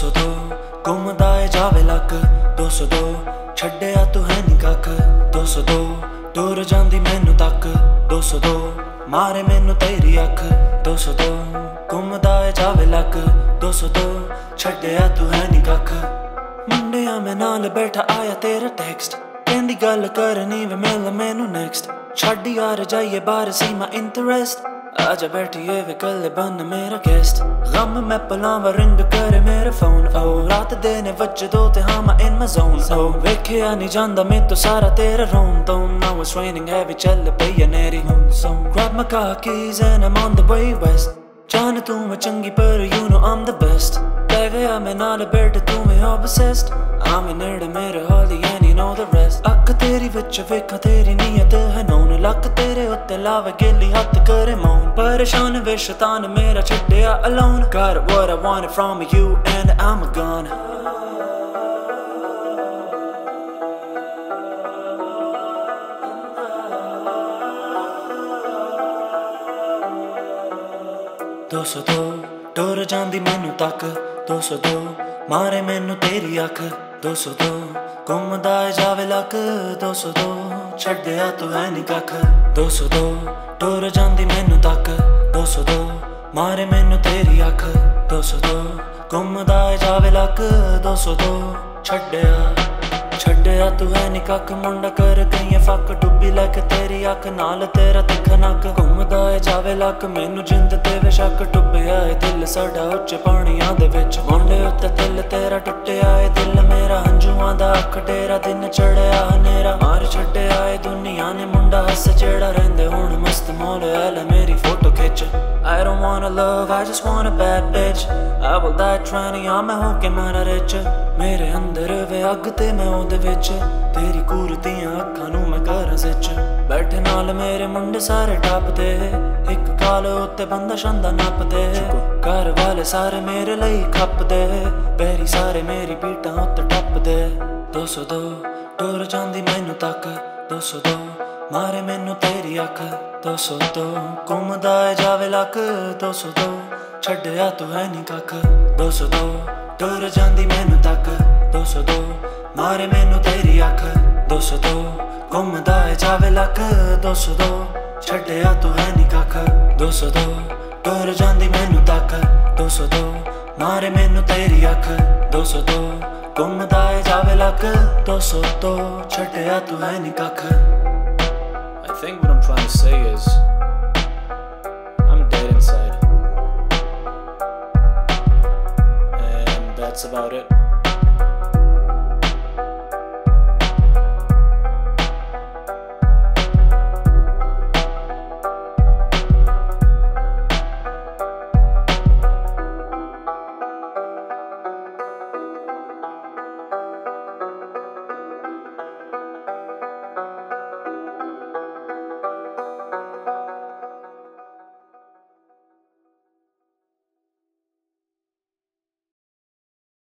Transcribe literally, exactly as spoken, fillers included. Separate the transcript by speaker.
Speaker 1: सौ दो घुमदा ए जावे लक दो सौ दो छड्डिया तू है नी कख दो सौ दो दूर जांदी मैनू तक दो सौ दो मारे मैनू तेरी अख दो सौ दो घुमदा ए जावे लक दो सौ दो छड्डिया तू है नी कख मुंडिया मैं नाल बैठा आया तेरा टेक्स्ट कहंदी गल करनी वे मिल मैनू नेक्स्ट छड्ड यार जाइए बाहर सी मां इंटरेस्ट आजा बैठिए वे कल बन मेरा गेस्ट गम मैं पलावा रिंग करे मेरा फोन ओ रात देने वज दो ते हाँ मैं इन मां जोन ओ वेखिया नहीं जांदा मैं तो सारा तेरा रोन तोन now it's raining heavy चल पई नेरी so grab my car keys and I'm on the way west जान तू मैं चंगी पर you know I'm the best ले गया मैं नाल बैठ तू मैं obsessed I'm in नेड़े मेरे हौली and you know the rest अख तेरी विच वेखा तेरी नीयत है नौन लक तेरे उत्ते लावे गिल्ली हथ करे मौन परेशान वे शैतान मेरा छड्डिया alone got what I wanted from you and I'm gone दो सौ दो डोर जांदी मैनू तक दो सौ दो मारे मैनू तेरी अख दो सौ दो घुमदा ए जावे लक दो सौ दो छड्डिया तू है नी कख दो सौ दो डोर जांदी मैनू तक दो सौ दो मारे मैनू तेरी अख दो सौ दो घुमदा ए जावे लक दो सौ दो छड्डिया छड्डिया तू है नी कख मुंडा कर गई फक डुब्बी लैके तेरी अख नाल तेरा तिखा नक घुमदा ए जावे लक मैनू जिंद ते वे शक डुब्बिया ए दिल साडा उच्च पानियां दे विच मुंडे उत्ते दिल तेरा टुट्टिया ए दिल मेरा हंजुआं दा अख डेरा दिन चढ़िया हनेरा मार छड्डिया ए दुनिया ने मुंडा हस जेड़ा रहिंदे हुण मस्त मोल ऐ मेरी फोटो खिच I don't wanna love, I just want a bad bitch I will die trying to यां मैं होके मारा रिच मेरे अंदर वे अग ते मैं ओदे विच तेरी कूरतियां अखां नू मैं करां सिच बैठे नाल मेरे मुंडे सारे टपदे इक काल उत्ते बंदा शंदा नपदे घर वाले सारे मेरे लई खपदे बैरी सारे मेरी बीटां उत्ते टपदे दो सौ दो डोर जांदी मैनू तक दो सौ दो मारे मैनू तेरी अख दो सौ दो घुमदा ए जावे लक दो सौ दो छड्डिया तू है नी कख दो सौ दो डोर जांदी मैनू तक दो सौ दो मारे मैनू तेरी अख दो सौ दो घुमदा ए जावे लक दो सौ दो छड्डिया तू है नी कख दो सौ दो डोर जांदी मैनू तक दो सौ दो मारे मैनू तेरी अख दो सौ दो घुमदा ए जावे लक दो सौ दो छड्डिया तू है नी कख
Speaker 2: I think what I'm trying to say is I'm dead inside and that's about it.